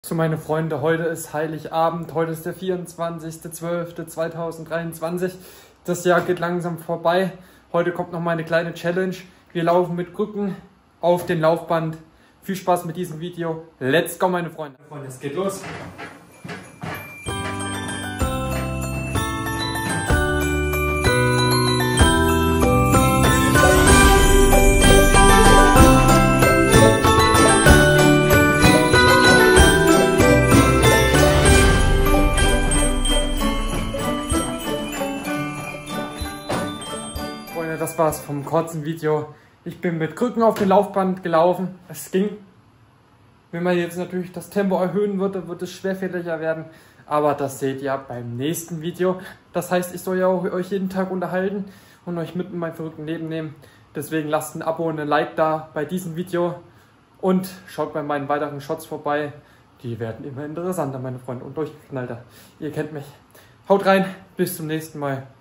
So, meine Freunde, heute ist Heiligabend, heute ist der 24.12.2023. Das Jahr geht langsam vorbei. Heute kommt noch mal eine kleine Challenge. Wir laufen mit Krücken auf dem Laufband. Viel Spaß mit diesem Video. Let's go, meine Freunde. Es geht los. Das war's vom kurzen Video. Ich bin mit Krücken auf dem Laufband gelaufen. Es ging. Wenn man jetzt natürlich das Tempo erhöhen würde, wird es schwerfälliger werden. Aber das seht ihr beim nächsten Video. Das heißt, ich soll ja auch euch jeden Tag unterhalten und euch mit in mein verrückten Leben nehmen. Deswegen lasst ein Abo und ein Like da bei diesem Video. Und schaut bei meinen weiteren Shots vorbei. Die werden immer interessanter, meine Freunde, und durchgeknallter. Ihr kennt mich. Haut rein, bis zum nächsten Mal.